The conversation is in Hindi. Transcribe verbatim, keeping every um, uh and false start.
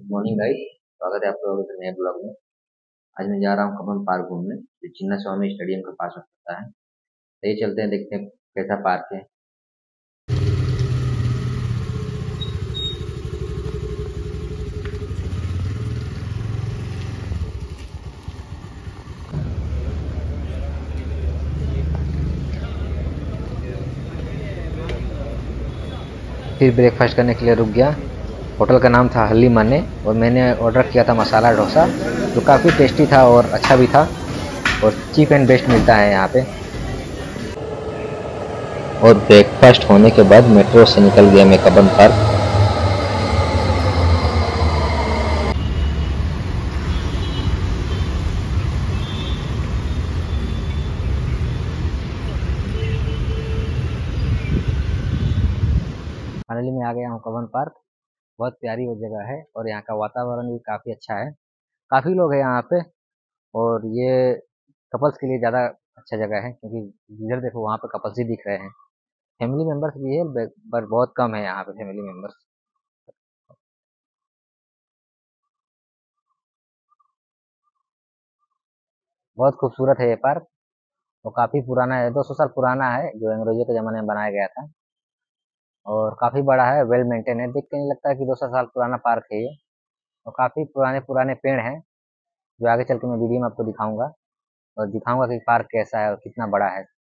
Morning guys. स्वागत है आप लोगों के नए ब्लॉग में। आज मैं जा रहा हूँ कमल पार्क घूमने, जो चिन्ना स्वामी स्टेडियम के पास में पड़ता है। तो ये चलते हैं, देखते हैं कैसा पार्क है। फिर ब्रेकफास्ट करने के लिए रुक गया। होटल का नाम था हल्ली माने और मैंने ऑर्डर किया था मसाला डोसा, जो काफ़ी टेस्टी था और अच्छा भी था और चीप एंड बेस्ट मिलता है यहाँ पे। और ब्रेकफास्ट होने के बाद मेट्रो से निकल गया मैं कब्बन पार्क। फाइनली मैं आ गया हूँ कब्बन पार्क। बहुत प्यारी वो जगह है और यहाँ का वातावरण भी काफ़ी अच्छा है। काफ़ी लोग हैं यहाँ पे और ये कपल्स के लिए ज़्यादा अच्छा जगह है, क्योंकि इधर देखो वहाँ पे कपल्स ही दिख रहे हैं। फैमिली मेंबर्स भी है पर बहुत कम है यहाँ पे फैमिली मेंबर्स। बहुत खूबसूरत है ये पार्क और काफ़ी पुराना है, दो सौ साल पुराना है, जो अंग्रेजों के ज़माने में बनाया गया था और काफ़ी बड़ा है, वेल मेंटेन है। देख के नहीं लगता है कि दो सौ साल पुराना पार्क है ये। और काफ़ी पुराने पुराने पेड़ हैं, जो आगे चल के मैं वीडियो में आपको दिखाऊंगा और दिखाऊंगा कि पार्क कैसा है और कितना बड़ा है।